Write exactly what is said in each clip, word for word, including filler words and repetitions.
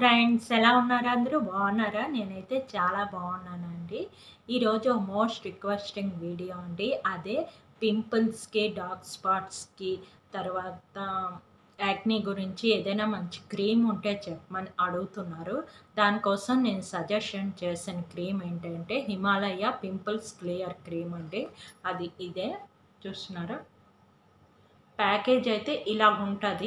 Friends ఎలా ఉన్నారు? అందరూ బాగున్నారా? నేనైతే చాలా బాగున్నానండి. ఈరోజు మోస్ట్ రిక్వెస్టింగ్ వీడియో అండి. అదే పింపుల్స్‌కి, డార్క్ స్పాట్స్‌కి, తర్వాత యాక్నీ గురించి ఏదైనా మంచి క్రీమ్ ఉంటే చెప్పమని అడుగుతున్నారు. దానికోసం నేను సజెషన్ చేసిన క్రీమ్ ఏంటంటే హిమాలయ పింపుల్స్ క్లియర్ క్రీమ్ అండి. అది ఇదే చూస్తున్నారా? ప్యాకేజ్ అయితే ఇలాగుంటది.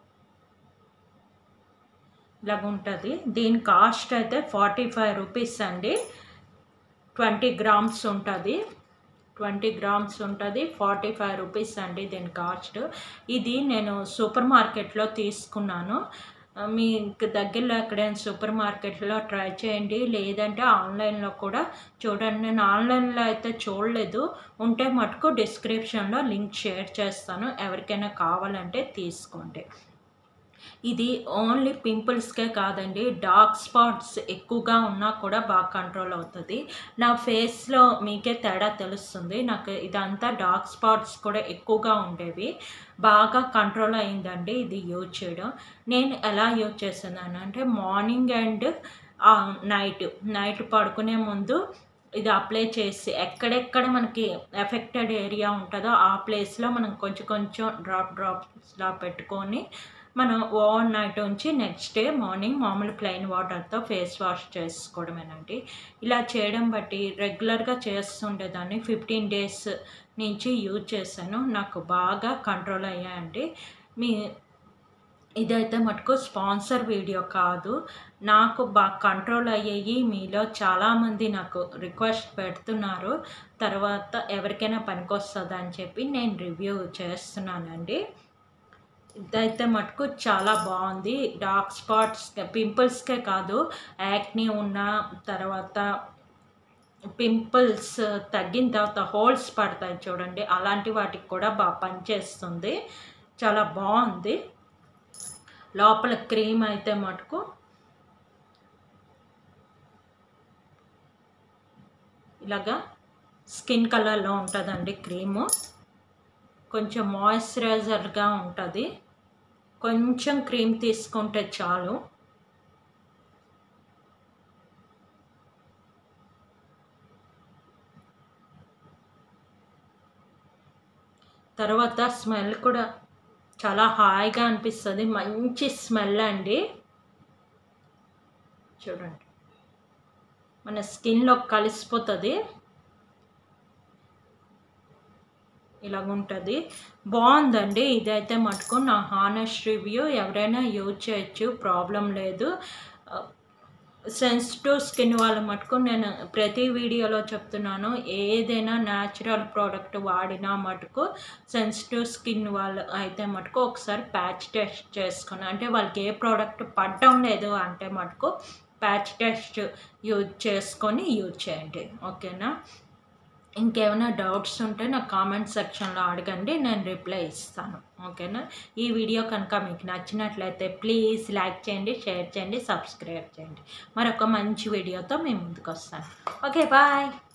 ఇలాగుంటది. దీని కాస్ట్ అయితే ఫార్టీ ఫైవ్ రూపీస్ అండి. ట్వంటీ గ్రామ్స్ ఉంటుంది. ట్వంటీ గ్రామ్స్ ఉంటుంది. ఫార్టీ ఫైవ్ రూపీస్ అండి దీని కాస్ట్. ఇది నేను సూపర్ మార్కెట్లో తీసుకున్నాను. మీకు దగ్గరలో ఎక్కడైనా సూపర్ మార్కెట్లో ట్రై చేయండి, లేదంటే ఆన్లైన్లో కూడా చూడండి. నేను ఆన్లైన్లో అయితే చూడలేదు. ఉంటే మటుకు డిస్క్రిప్షన్లో లింక్ షేర్ చేస్తాను, ఎవరికైనా కావాలంటే తీసుకోండి. ఇది ఓన్లీ పింపుల్స్కే కాదండి, డార్క్ స్పాట్స్ ఎక్కువగా ఉన్నా కూడా బాగా కంట్రోల్ అవుతుంది. నా ఫేస్లో మీకే తేడా తెలుస్తుంది. నాకు ఇదంతా డార్క్ స్పాట్స్ కూడా ఎక్కువగా ఉండేవి, బాగా కంట్రోల్ అయిందండి ఇది యూజ్ చేయడం. నేను ఎలా యూజ్ చేస్తున్నాను అంటే మార్నింగ్ అండ్ నైట్ నైట్ పడుకునే ముందు ఇది అప్లై చేసి ఎక్కడెక్కడ మనకి ఎఫెక్టెడ్ ఏరియా ఉంటుందో ఆ ప్లేస్లో మనం కొంచెం కొంచెం డ్రాప్ డ్రాప్స్లా పెట్టుకొని మనం ఓవర్ నైట్ ఉంచి నెక్స్ట్ డే మార్నింగ్ మామూలు ప్లెయిన్ వాటర్తో ఫేస్ వాష్ చేసుకోవడమేనండి. ఇలా చేయడం బట్టి రెగ్యులర్గా చేస్తుండేదాన్ని. ఫిఫ్టీన్ డేస్ నుంచి యూజ్ చేశాను, నాకు బాగా కంట్రోల్ అయ్యాయండి. మీ ఇదైతే మటుకు స్పాన్సర్ వీడియో కాదు, నాకు బాగా కంట్రోల్ అయ్యాయి. మీలో చాలామంది నాకు రిక్వెస్ట్ పెడుతున్నారు, తర్వాత ఎవరికైనా పనికొస్తుందా అని చెప్పి నేను రివ్యూ చేస్తున్నానండి. ఇదైతే మటుకు చాలా బాగుంది. డార్క్ స్పాట్స్ పింపుల్స్కే కాదు, యాక్నీ ఉన్న తర్వాత పింపుల్స్ తగ్గిన తర్వాత హోల్స్ పడతాయి చూడండి, అలాంటి వాటికి కూడా బాగా పనిచేస్తుంది. చాలా బాగుంది. లోపల క్రీమ్ అయితే మటుకు ఇలాగా స్కిన్ కలర్లో ఉంటుందండి క్రీము. కొంచెం మాయిశ్చరైజర్గా ఉంటుంది. కొంచెం క్రీమ్ తీసుకుంటే చాలు. తర్వాత స్మెల్ కూడా చాలా హాయిగా అనిపిస్తుంది, మంచి స్మెల్ అండి. చూడండి, మన స్కిన్లో కలిసిపోతుంది. ఇలాగుంటుంది, బాగుందండి. ఇదైతే మటుకు నా హానెస్ట్ రివ్యూ. ఎవరైనా యూజ్ చేయొచ్చు, ప్రాబ్లం లేదు. సెన్సిటివ్ స్కిన్ వాళ్ళ మటుకు నేను ప్రతి వీడియోలో చెప్తున్నాను, ఏదైనా న్యాచురల్ ప్రోడక్ట్ వాడినా మటుకు సెన్సిటివ్ స్కిన్ వాళ్ళు అయితే మటుకు ఒకసారి ప్యాచ్ టెస్ట్ చేసుకుని, అంటే వాళ్ళకి ఏ ప్రోడక్ట్ పడడం లేదు అంటే మటుకు ప్యాచ్ టెస్ట్ యూజ్ చేసుకొని యూజ్ చేయండి, ఓకేనా? ఇంకేమైనా డౌట్స్ ఉంటే నాకు కామెంట్ సెక్షన్లో అడగండి, నేను రిప్లై ఇస్తాను, ఓకేనా? ఈ వీడియో కనుక మీకు నచ్చినట్లయితే ప్లీజ్ లైక్ చేయండి, షేర్ చేయండి, సబ్స్క్రైబ్ చేయండి. మరొక మంచి వీడియోతో మేము ముందుకు వస్తాను. Okay, bye.